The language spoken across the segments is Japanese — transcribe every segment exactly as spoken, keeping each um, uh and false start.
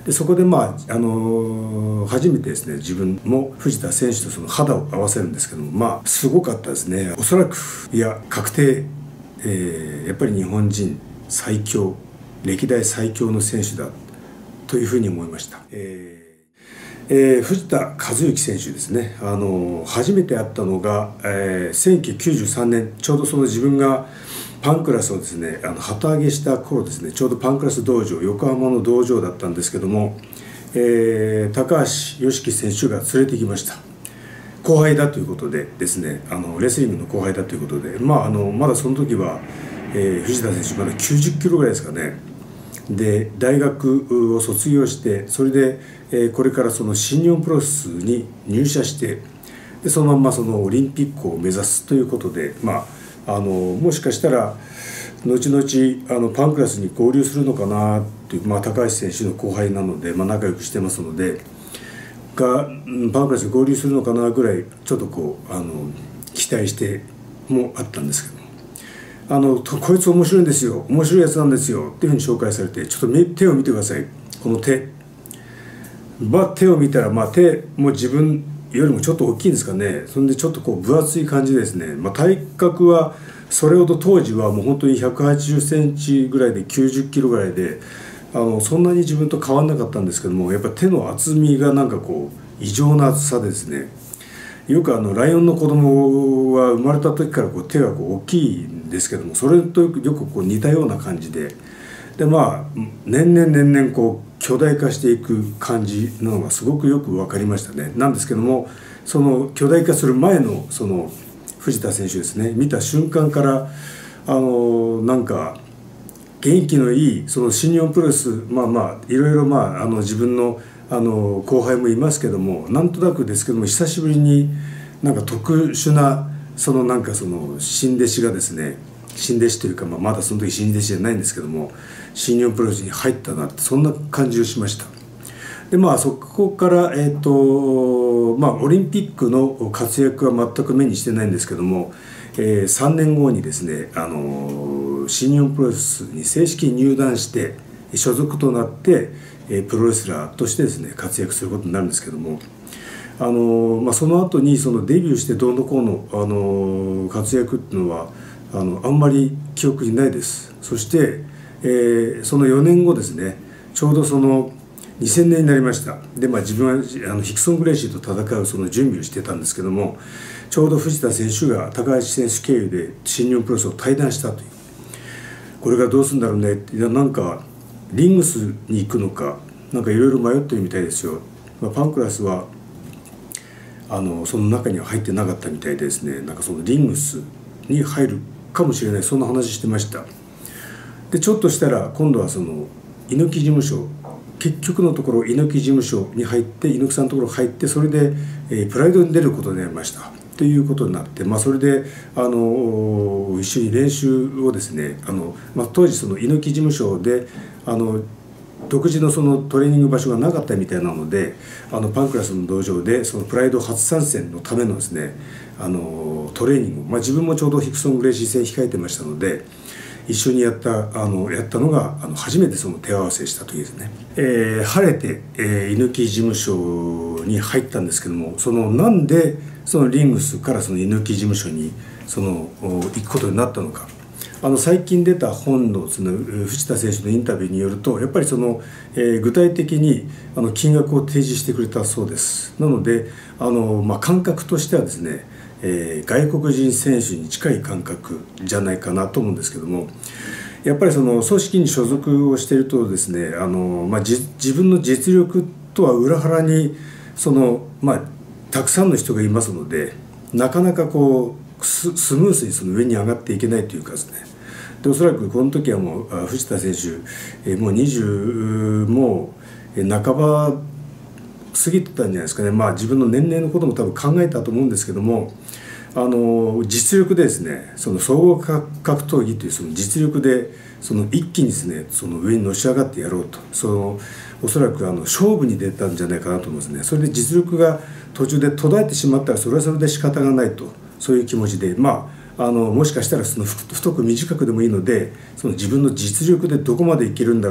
でそこでまあ、あのー、初めてですね自分も藤田選手とその肌を合わせるんですけども、まあすごかったですね。おそらくいや確定、えー、やっぱり日本人最強歴代最強の選手だというふうに思いました。えーえー、藤田和幸選手ですね、あのー、初めて会ったのが、えー、せんきゅうひゃくきゅうじゅうさんねん、ちょうどその自分がパンクラスをですねあの旗揚げした頃ですね、ちょうどパンクラス道場、横浜の道場だったんですけども、えー、高橋良樹選手が連れてきました。後輩だということでですね、あのレスリングの後輩だということで、まあ、あのまだその時は、えー、藤田選手まだきゅうじゅっキロぐらいですかね。で大学を卒業して、それで、えー、これからその新日本プロレスに入社して、でそのままそのオリンピックを目指すということで、まあ、あのもしかしたら後々あのパンクラスに合流するのかなっていう、まあ、高橋選手の後輩なので、まあ、仲良くしてますのでがパンクラスに合流するのかなぐらいちょっとこうあの期待してもあったんですけど、あのこいつ面白いんですよ、面白いやつなんですよっていうふうに紹介されて、ちょっと手を見てください、この手、まあ、手を見たら、まあ、手も自分よりもちょっと大きいんですかね。それでちょっとこう分厚い感じですね。まあ、体格はそれほど当時はもう本当にひゃくはちじゅっセンチぐらいできゅうじゅっキロぐらいで、あのそんなに自分と変わらなかったんですけども、やっぱ手の厚みがなんかこう異常な厚さでですね、よくあのライオンの子供は生まれた時からこう手がこう大きいんですけども、それとよくこう似たような感じで、でまあ年々年々こう巨大化していく感じなのがすごくよく分かりましたね。なんですけども、その巨大化する前のその藤田選手ですね、見た瞬間からあのなんか元気のいいその新日本プロレス、まあまあいろいろまああの自分のあの後輩もいますけども、なんとなくですけども久しぶりになんか特殊なそのなんかその新弟子がですね、新弟子というか、まあ、まだその時新弟子じゃないんですけども、新日本プロレスに入ったなって、そんな感じをしました。でまあそこからえっとまあオリンピックの活躍は全く目にしてないんですけども、えー、さんねんごにですねあの新日本プロレスに正式に入団して所属となって、えー、プロレスラーとしてですね活躍することになるんですけども、あの、まあ、その後にそのデビューしてどうのこうの、あの活躍っていうのはあのあんまり記憶にないです。そして、えー、そのよねんごですね、ちょうどそのにせんねんになりました。で、まあ、自分はあのヒクソン・グレイシーと戦うその準備をしてたんですけども、ちょうど藤田選手が高橋選手経由で新日本プロレスを退団したという、これからどうするんだろうねって、いやなんかリングスに行くのかなんかいろいろ迷ってるみたいですよ。まあ、パンクラスはあのその中には入ってなかったみたいでですね、なんかそのリングスに入るかもしれない、そんな話してました。でちょっとしたら今度はその猪木事務所、結局のところ猪木事務所に入って、猪木さんのところ入って、それで、えー、プライドに出ることになりましたということになって、まあ、それであの一緒に練習をですね、あの、まあ、当時その猪木事務所であの独自のそのトレーニング場所がなかったみたいなので、あのパンクラスの道場でそのプライド初参戦のためのですねあのトレーニングを、まあ、自分もちょうどヒクソン・グレイシー戦控えてましたので、一緒にやったあのやったのがあの初めてその手合わせしたというですね、えー、晴れて、えー、猪木事務所に入ったんですけども、そのなんでそのリングスからその猪木事務所にその行くことになったのか。あの最近出た本のその藤田選手のインタビューによると、やっぱりその、えー、具体的にあの金額を提示してくれたそうです。なのであの、まあ、感覚としてはですね、えー、外国人選手に近い感覚じゃないかなと思うんですけども、やっぱりその組織に所属をしているとですね、あの、まあ、じ自分の実力とは裏腹にその、まあ、たくさんの人がいますので、なかなかこう ス, スムースにその上に上がっていけないというかですね、でおそらくこの時はもう藤田選手、えー、もうにじゅうもう半ば過ぎてたんじゃないですかね。まあ自分の年齢のことも多分考えたと思うんですけども、あの実力でですね、その総合格闘技というその実力でその一気にですねその上にのし上がってやろうと、そのおそらくあの勝負に出たんじゃないかなと思うんですね。それで実力が途中で途絶えてしまったらそれはそれで仕方がないと、そういう気持ちで、まああのもしかしたらその太く短くでもいいので、その自分の実力でどこまでいけるんだろ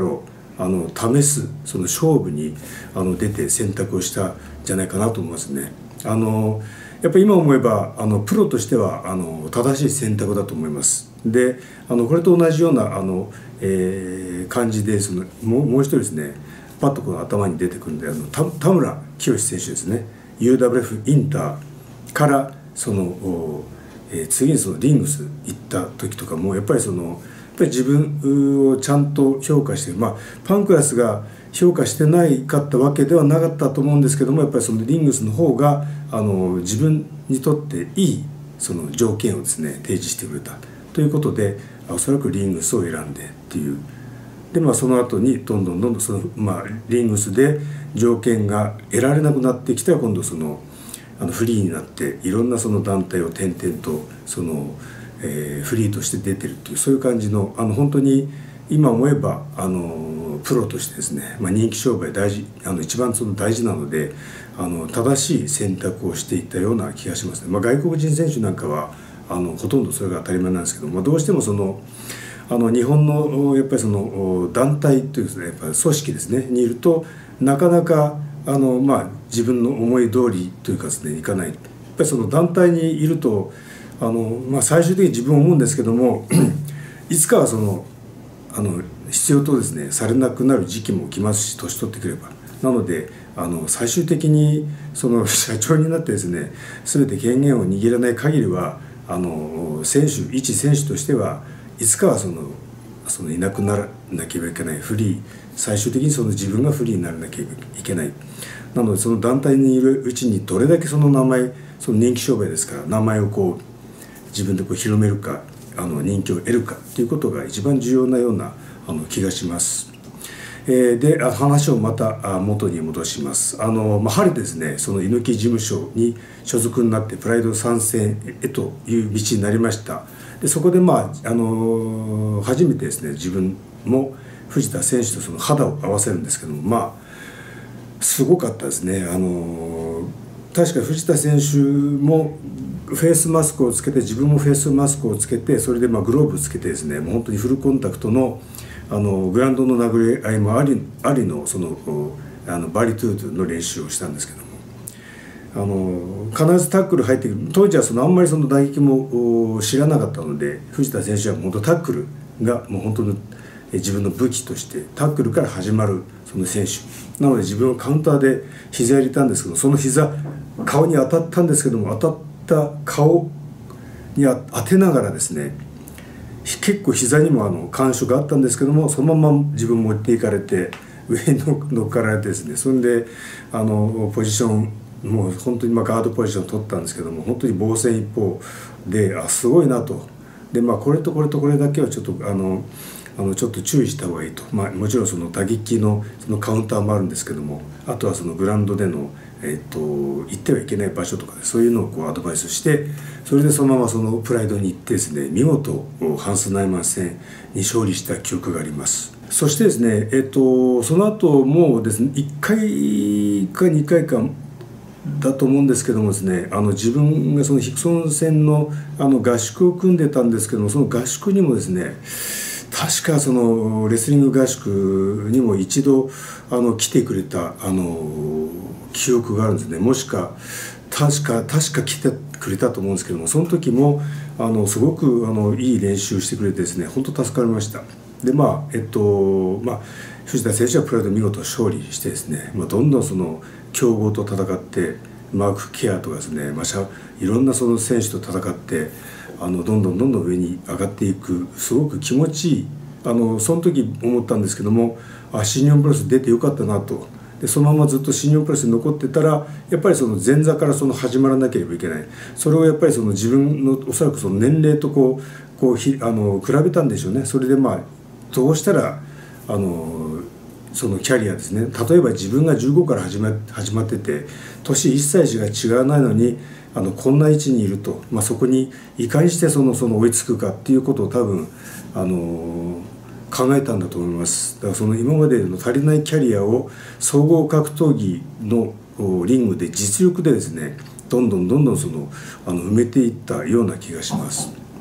あの試すその勝負にあの出て選択をしたんじゃないかなと思いますね。あのやっぱり今思えばあのプロとしてはあの正しい選択だと思います。であのこれと同じようなあの、えー、感じでそのもう、もう一人ですね、パッとこの頭に出てくるんで、あの田田村清選手ですね。 ユーダブリューエフ インターからその、えー、次にそのリングス行った時とかもやっぱりそのやっぱり自分をちゃんと評価してる、まあパンクラスが評価してないかったわけではなかったと思うんですけども、やっぱりそのリングスの方があの自分にとっていいその条件をですね提示してくれたということで、おそらくリングスを選んでっていう。でまあその後にどんどんどんどんその、まあ、リングスで条件が得られなくなってきたら、今度そのあのフリーになっていろんなその団体を転々とその、えー、フリーとして出てるっていう、そういう感じのあの本当に今思えばあのプロとしてですね、まあ、人気商売大事、あの一番その大事なので、あの正しい選択をしていったような気がしますね。まあ、外国人選手なんかはあのほとんどそれが当たり前なんですけど、まあ、どうしてもそのあの日本のやっぱりその団体というですね、やっぱり組織ですねにいるとなかなかあの、まあ、自分の思い通りというかですねいかない。やっぱりその団体にいるとあの、まあ、最終的に自分思うんですけどもいつかはそのあの必要とですねされなくなる時期も来ますし、年取ってくれば。なのであの最終的にその社長になってですね全て権限を握らない限りはあの選手一選手としてはいつかはそのそのいなくならなければいけない、フリー、最終的にその自分がフリーにならなければいけない。なのでその団体にいるうちにどれだけその名前、その人気商売ですから名前をこう自分でこう広めるか、あの人気を得るかということが一番重要なようなあの気がします。えー、で話をまた元に戻します。あの、まあ、晴れてですねその猪木事務所に所属になってプライド参戦へという道になりました。でそこでまあ、あの初めてですね自分も藤田選手とその肌を合わせるんですけども、まあすごかったですね。あの確か藤田選手もフェイスマスクをつけて、自分もフェイスマスクをつけて、それでまあグローブをつけてですね、もう本当にフルコンタクトのあのグラウンドの殴り合いもありありのそのあのバリトゥートゥの練習をしたんですけども、あの必ずタックル入ってくる。当時はそのあんまりその打撃も知らなかったので、藤田選手は本当タックルがもう本当の自分の武器としてタックルから始まるその選手なので、自分はカウンターで膝入れたんですけど、その膝顔に当たったんですけども、当たった顔に当てながらですね、結構膝にもあの感触があったんですけども、そのまま自分持っていかれて上に乗っかられてですね、それであのポジションもう本当にまあガードポジションを取ったんですけども、本当に防戦一方で、あすごいなと。でまあこれとこれとこれだけはちょっとあのあのちょっと注意した方がいいと。まあもちろんその打撃のそのカウンターもあるんですけども、あとはそのグラウンドでのえっと行ってはいけない場所とかでそういうのをこうアドバイスして、それでそのままそのプライドに行ってですね、見事ハンス・ナイマン戦に勝利した記憶があります。そしてですね、えっとその後もですねいっかいかにかいかだと思うんですけどもですね、あの自分がそのヒクソン戦のあの合宿を組んでたんですけども、その合宿にもですね、確かそのレスリング合宿にも一度あの来てくれたあの記憶があるんですね。もしか確か確か来てくれたと思うんですけども、その時もあのすごくあのいい練習してくれてですね、本当助かりました。でまあえっとまあ藤田選手はプライド見事勝利してですね、まあ、どんどんその強豪と戦って、マーク・ケアとかですね、まあ、いろんなその選手と戦ってあのどんどんどんどん上に上がっていく、すごく気持ちいい、あのその時思ったんですけども、あ新日本プロレス出てよかったなと。でそのままずっと新日本プロレスに残ってたら、やっぱりその前座からその始まらなければいけない。それをやっぱりその自分のおそらくその年齢とこうこうひあの比べたんでしょうね。それでまあどうしたらあのそのキャリアですね、例えば自分がじゅうごから始ま始まってて年いっさいしか違わないのにあのこんな位置にいると、まあ、そこにいかにしてそのその追いつくかっていうことを多分あの考えたんだと思います。だからその今までの足りないキャリアを総合格闘技のリングで実力でですね、どんどんどんどんそのあの埋めていったような気がします。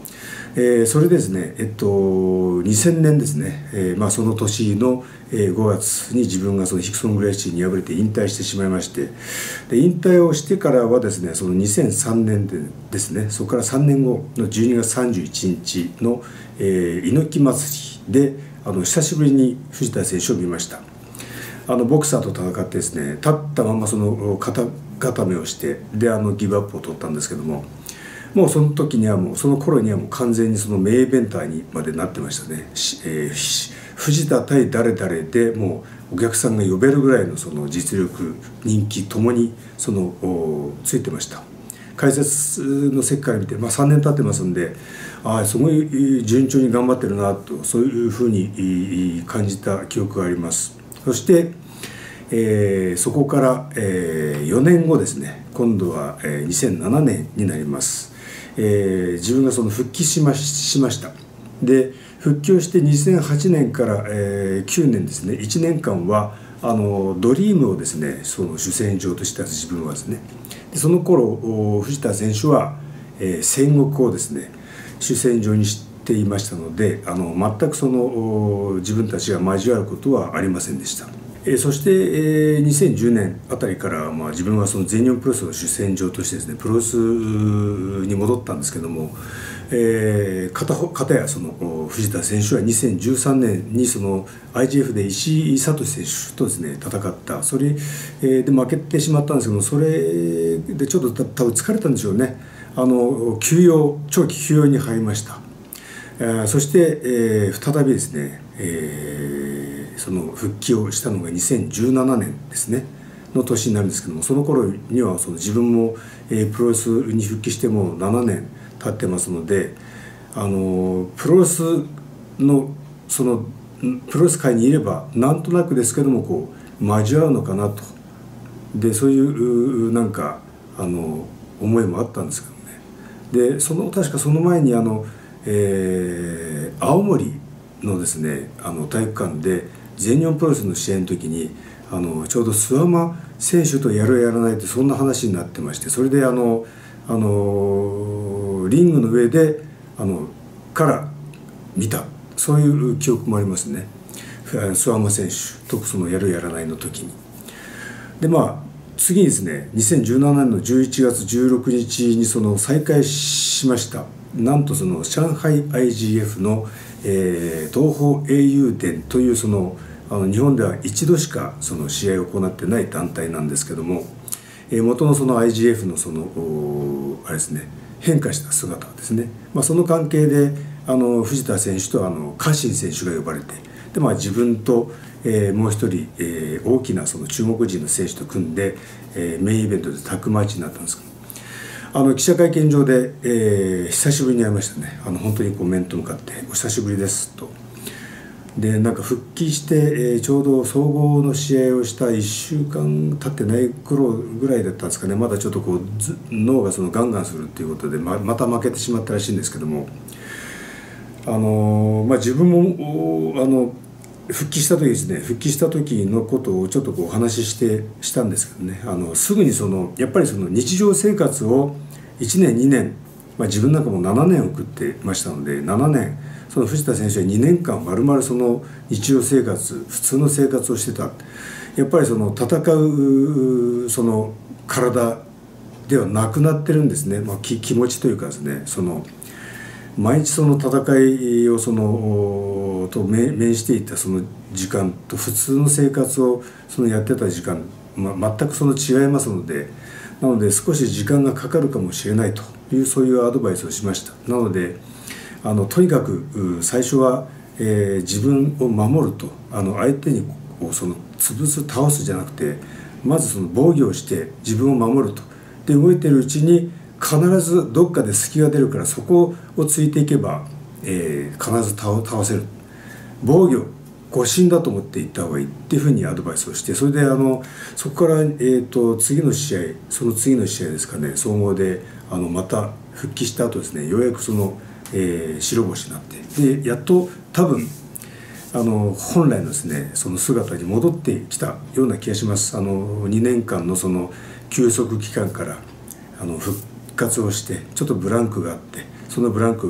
えー、それでですね、えっと、にせんねんですね、えーまあ、その年のごがつに自分がそのヒクソン・グレイシーに敗れて引退してしまいまして、で引退をしてからはですね、そのにせんさんねんでですね、そこからさんねんごのじゅうにがつさんじゅういちにちの、えー、猪木祭りであの久しぶりに藤田選手を見ました。あのボクサーと戦ってですね、立ったままその肩固めをしてであのギブアップを取ったんですけども、もうその時にはもうその頃にはもう完全にそのメインイベンターにまでなってましたね。えー、藤田対誰々でもうお客さんが呼べるぐらいのその実力人気ともにそのついてました。解説の席から見て、まあ、さんねん経ってますんで、ああすごい順調に頑張ってるなと、そういうふうに感じた記憶があります。そして、えー、そこから、えー、よねんごですね、今度は、えー、にせんななねんになります。えー、自分がその復帰しま、しました。で復帰をしてにせんはちねんから、えー、きゅうねんですね、いちねんかんはあのドリームをですね、その主戦場とした自分はですね、でその頃藤田選手は、えー、戦国をですね主戦場にしていましたので、あの全くその自分たちが交わることはありませんでした。えー、そして、えー、にせんじゅうねんあたりから、まあ、自分はその全日本プロレスの主戦場としてですねプロレスに戻ったんですけども、えー、片片やその藤田選手はにせんじゅうさんねんにその アイジーエフ で石井聡選手とですね戦った、それ、えー、で負けてしまったんですけども、それでちょっと多分疲れたんでしょうね。あの休養長期休養に入りました。えー、そして、えー、再びですね、えーその復帰をしたのがにせんじゅうななねんですねの年になるんですけども、その頃にはその自分も、えー、プロレスに復帰してもななねん経ってますので、あのプロレスのそのプロレス界にいればなんとなくですけどもこう交わるのかなと、でそういうなんかあの思いもあったんですけどね。でその確かその前にあの、えー、青森のですねあの体育館で全日本プロレスの試合の時にあのちょうど諏訪間選手とやるやらないってそんな話になってまして、それであのあのリングの上であのから見た、そういう記憶もありますね。諏訪間選手とそのやるやらないの時に。でまあ次にですねにせんじゅうななねんのじゅういちがつじゅうろくにちにその再開しました。なんとその上海 アイジーエフ の、えー、東方英雄伝というそのあの日本では一度しかその試合を行ってない団体なんですけども、えー、元のその アイジーエフ のそのあれですね変化した姿ですね、まあ、その関係であの藤田選手とあの家臣選手が呼ばれて、で、まあ、自分と、えー、もう一人、えー、大きなその中国人の選手と組んで、えー、メインイベントでタッグマッチになったんですけど、あの記者会見場で、えー、久しぶりに会いましたね。あの本当にこう面と向かって「お久しぶりです」と。でなんか復帰して、えー、ちょうど総合の試合をしたいっしゅうかん経ってない頃ぐらいだったんですかね。まだちょっとこう脳がそのガンガンするっていうことで ま, また負けてしまったらしいんですけども、あのーまあ、自分もあの復帰した時ですね復帰した時のことをちょっとこうお話ししてしたんですけどね、あのすぐにそのやっぱりその日常生活をいちねんにねん、まあ、自分なんかもななねん送ってましたので、ななねんその藤田選手はにねんかんまるまるその日常生活普通の生活をしてた。やっぱりその戦うその体ではなくなってるんですね、まあ、気, 気持ちというかですね、その毎日その戦いをそのと面していたその時間と普通の生活をそのやってた時間、ま、全くその違いますので、なので少し時間がかかるかもしれないというそういうアドバイスをしました。なのであのとにかく最初は、えー、自分を守ると、あの相手にこうその潰す倒すじゃなくて、まずその防御をして自分を守ると。で動いてるうちに必ずどっかで隙が出るから、そこをついていけば、えー、必ず 倒, 倒せる。防御護身だと思っていった方がいいっていうふうにアドバイスをして、それであのそこから、えー、と次の試合その次の試合ですかね、総合であのまた復帰した後ですね、ようやくその、えー、白星になって、でやっと多分あの本来のですねその姿に戻ってきたような気がします。あのにねんかんのその休息期間からあの復活をして、ちょっとブランクがあって、そのブランクが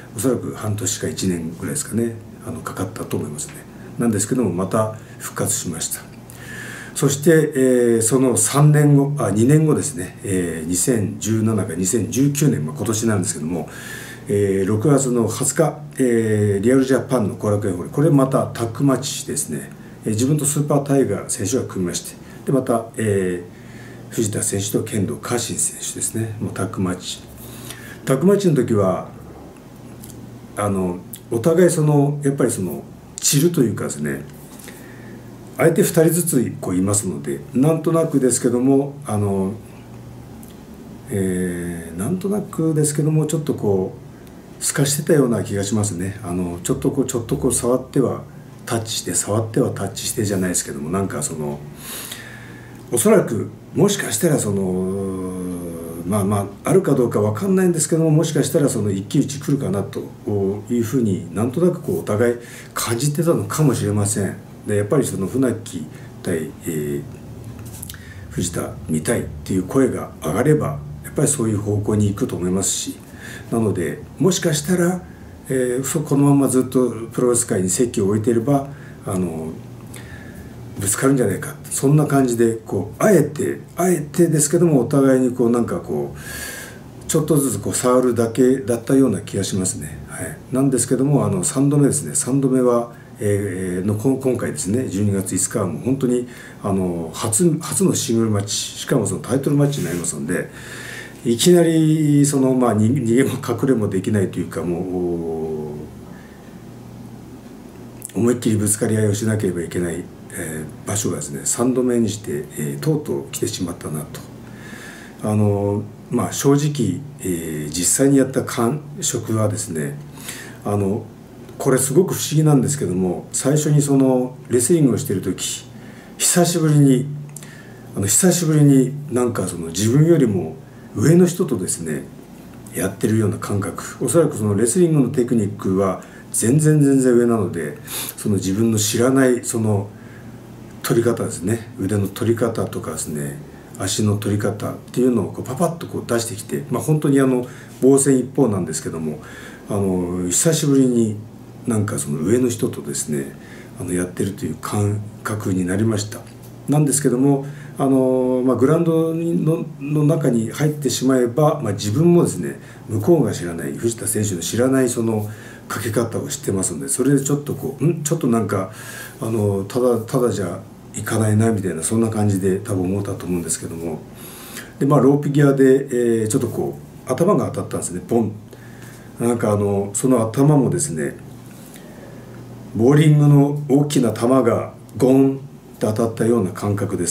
おそらく半年かいちねんぐらいですかね、あのかかったと思いますね。なんですけども、また復活しました。そして、えー、そのさんねんごあにねんごですね、えー、にせんじゅうななかにせんじゅうきゅうねん、まあ、今年なんですけども、えー、ろくがつのはつか、えー、リアルジャパンの後楽園ホール、これまたタッグマッチですね、えー、自分とスーパータイガー選手が組みまして、でまた、えー、藤田選手と剣道家臣選手ですね、もうタッグマッチタッグマッチの時はあのお互いそのやっぱりその散るというかですね、相手ふたりずつこういますので、なんとなくですけどもあの、えー、なんとなくですけどもちょっとこう透かしてたような気がしますね。あのちょっとこうちょっとこう触ってはタッチして触ってはタッチしてじゃないですけども、なんかそのおそらくもしかしたらそのまあまああるかどうか分かんないんですけども、もしかしたらその一騎打ち来るかなというふうになんとなくこうお互い感じてたのかもしれません。でやっぱりその船木対、えー、藤田見たいっていう声が上がればやっぱりそういう方向に行くと思いますし、なのでもしかしたら、えー、このままずっとプロレス界に席を置いていればあのぶつかるんじゃないか、そんな感じでこうあえてあえてですけどもお互いにこうなんかこうちょっとずつこう触るだけだったような気がしますね。はい、なんですけどもあのさんどめですね、さんどめは、えー、の今回ですねじゅうにがついつかはもう本当にあの 初, 初のシングルマッチ、しかもそのタイトルマッチになりますので、いきなりその、まあ、逃げも隠れもできないというか、もう思いっきりぶつかり合いをしなければいけない、えー、場所がですねさんどめにして、えー、とうとう来てしまったなと。あのまあ、正直、えー、実際にやった感触はですね、あのこれすごく不思議なんですけども、最初にそのレスリングをしている時久しぶりにあの久しぶりになんかその自分よりも上の人とですねやってるような感覚、おそらくそのレスリングのテクニックは全然全然上なので、その自分の知らないその取り方ですね、腕の取り方とかですね、足の取り方っていうのをこうパパッとこう出してきて、まあ、本当にあの防戦一方なんですけども、あの久しぶりになんかその上の人とですねあのやってるという感覚になりました。なんですけどもあの、まあ、グラウンド の, の中に入ってしまえば、まあ、自分もですね向こうが知らない藤田選手の知らないそのかけ方を知ってますので、それでちょっとこうんちょっとなんかあのただただじゃいかないなみたいな、そんな感じで多分思ったと思うんですけども、でまあロープギアで、えー、ちょっとこう頭が当たったんですね、ポン。なんかあのその頭もですねボーリングの大きな球がゴンって当たったような感覚です。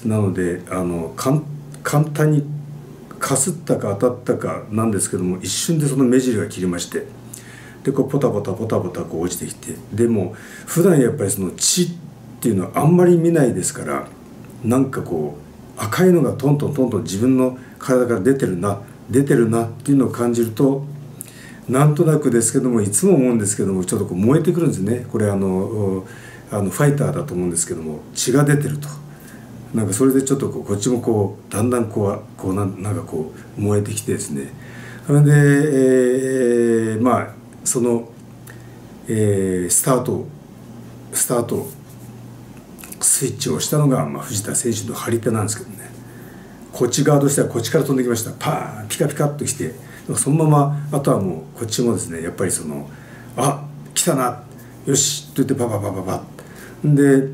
なのであの簡単にかすったか当たったかなんですけども、一瞬でその目尻が切りまして、でこうポタポタポタポタこう落ちてきて、でも普段やっぱりその血っていうのはあんまり見ないですから、なんかこう赤いのがトントントントン自分の体から出てるな出てるなっていうのを感じると、なんとなくですけどもいつも思うんですけどもちょっとこう燃えてくるんですね。これあのあのファイターだと思うんですけども、血が出てると、なんかそれでちょっとこうこっちもこうだんだんこうこうなんなんかこう燃えてきてですね、それで、えー、まあその、えー、スタートスタートスイッチをしたのが、まあ、藤田選手の張り手なんですけどね、こっち側としてはこっちから飛んできました。パーンピカピカっときて、そのままあとはもうこっちもですねやっぱりそのあ来たなよしと言ってパパパパパで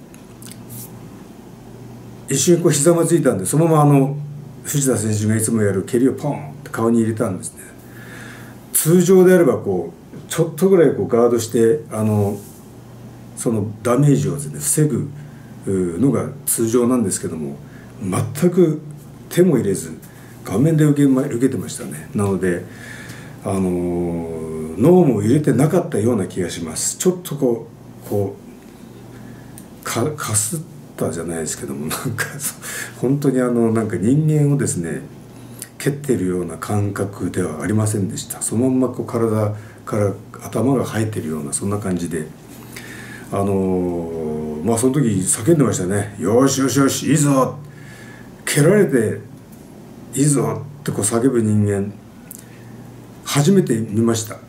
一瞬こう膝がついたんで、そのままあの藤田選手がいつもやる蹴りをポンって顔に入れたんですね。通常であればこうちょっとぐらいこうガードしてあのそのダメージをですね防ぐのが通常なんですけども、全く手も入れず顔面で受け、ま、受けてましたね。なのであのー、脳も入れてなかったような気がします。ちょっとこうこう か, かすったじゃないですけども、なんか本当にあのなんか人間をですね蹴ってるような感覚ではありませんでした。そのままこう体から頭が生えてるようなそんな感じで、あのー、まあその時叫んでましたね。よしよしよしいいぞ、蹴られていいぞってこう叫ぶ人間初めて見ました。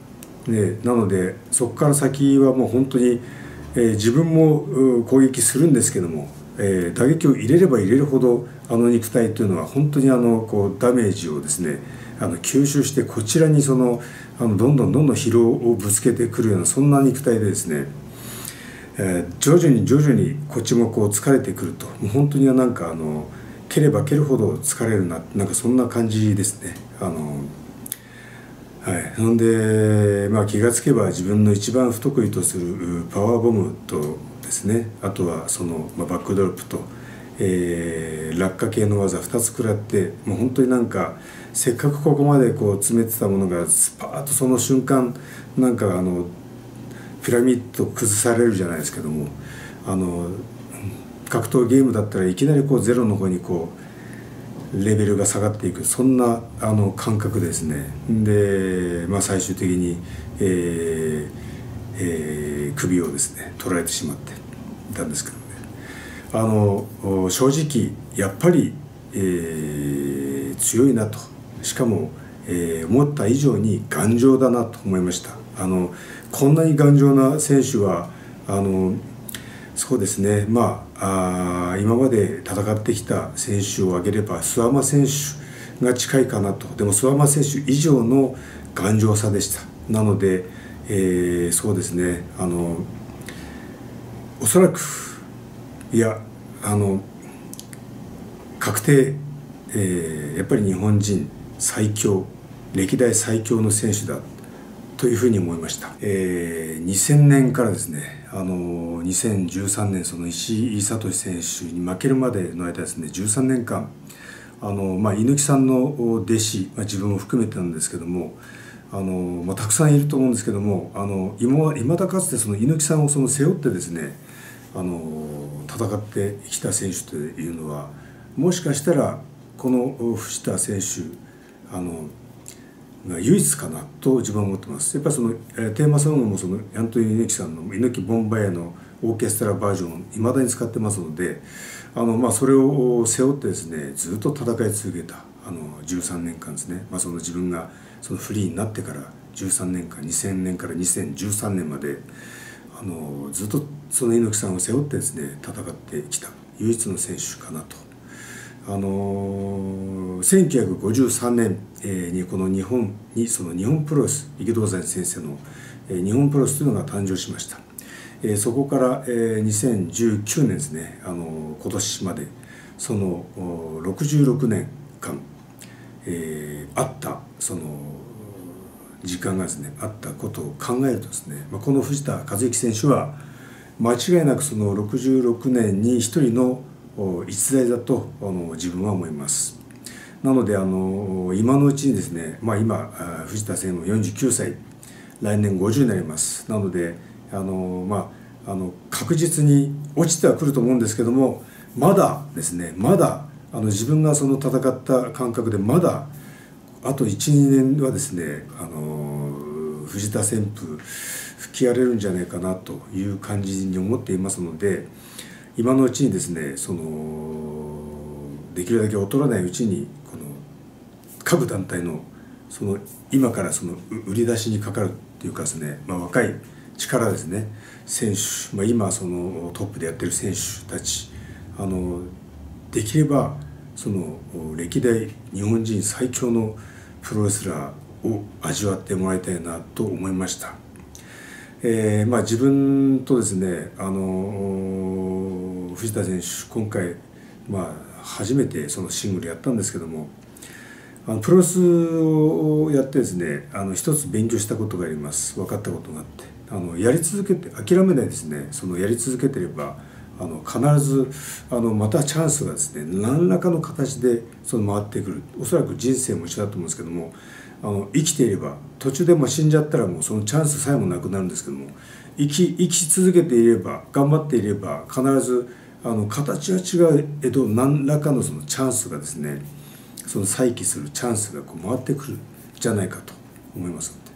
ね、なのでそこから先はもう本当に、えー、自分も攻撃するんですけども、えー、打撃を入れれば入れるほどあの肉体というのは本当にあのこうダメージをですねあの吸収してこちらにそのあのどんどんどんどん疲労をぶつけてくるようなそんな肉体でですね、えー、徐々に徐々にこっちもこう疲れてくるともう本当になんかあの蹴れば蹴るほど疲れるななんかそんな感じですね。あのはい、なので、まあ、気がつけば自分の一番不得意とするパワーボムとですねあとはその、まあ、バックドロップと、えー、落下系の技ふたつ食らってもう本当になんかせっかくここまでこう詰めてたものがスパーッとその瞬間なんかあのピラミッド崩されるじゃないですけどもあの格闘ゲームだったらいきなりこうゼロの方にこうレベルが下がっていくそんなあの感覚ですね。で、まあ、最終的に、えーえー、首をですね取られてしまっていたんですけどねあの正直やっぱり、えー、強いなとしかも、えー、思った以上に頑丈だなと思いました。あのこんなに頑丈な選手はあのそうですね、まあ、あ今まで戦ってきた選手を挙げれば諏訪間選手が近いかなと。でも諏訪間選手以上の頑丈さでした。なので、えー、そうですねあのおそらくいやあの確定、えー、やっぱり日本人最強歴代最強の選手だというふうに思いました。えー、にせんねんからですねあのにせんじゅうさんねんその石井聡選手に負けるまでの間ですねじゅうさんねんかんあの、まあ、猪木さんの弟子、まあ、自分も含めてなんですけどもあの、まあ、たくさんいると思うんですけどもあの今今だかつてその猪木さんをその背負ってですねあの戦ってきた選手というのはもしかしたらこの藤田選手あのが唯一かなと自分は思ってます。やっぱりそのテーマソングもそのアントニー猪木さんの猪木ボンバイエのオーケストラバージョンをいまだに使ってますのであの、まあ、それを背負ってですねずっと戦い続けたあのじゅうさんねんかんですね、まあ、その自分がそのフリーになってからじゅうさんねんかんにせんねんからにせんじゅうさんねんまであのずっとその猪木さんを背負ってですね戦ってきた唯一の選手かなと。あのせんきゅうひゃくごじゅうさんねんにこの日本にその日本プロレス池道山先生の日本プロレスというのが誕生しました。そこからにせんじゅうきゅうねんですねあの今年までそのろくじゅうろくねんかん、えー、あったその時間がですねあったことを考えるとですねこの藤田和幸選手は間違いなくそのろくじゅうろくねんに一人の逸材だとあの自分は思います。なのであの今のうちにですね、まあ、今藤田選手もよんじゅうきゅうさい来年ごじゅうになります。なのであの、まあ、あの確実に落ちてはくると思うんですけどもまだですねまだあの自分がその戦った感覚でまだあといちにねんはですねあの藤田旋風吹き荒れるんじゃないかなという感じに思っていますので今のうちにですねそのできるだけ劣らないうちにこの各団体のその今からその売り出しにかかるっていうかですね、まあ、若い力ですね選手、まあ、今そのトップでやってる選手たちあのできればその歴代日本人最強のプロレスラーを味わってもらいたいなと思いました。えーまあ、自分とですねあの藤田選手今回、まあ、初めてそのシングルやったんですけどもあのプロレスをやってですねあの一つ勉強したことがあります。分かったことがあってあのやり続けて諦めないですね。そのやり続けてればあの必ずあのまたチャンスがですね何らかの形でその回ってくる。おそらく人生も一緒だと思うんですけどもあの生きていれば途中でも死んじゃったらもうそのチャンスさえもなくなるんですけども生き生き続けていれば頑張っていれば必ずあの形は違うけど何らかのそのチャンスがですねその再起するチャンスがこう回ってくるんじゃないかと思います。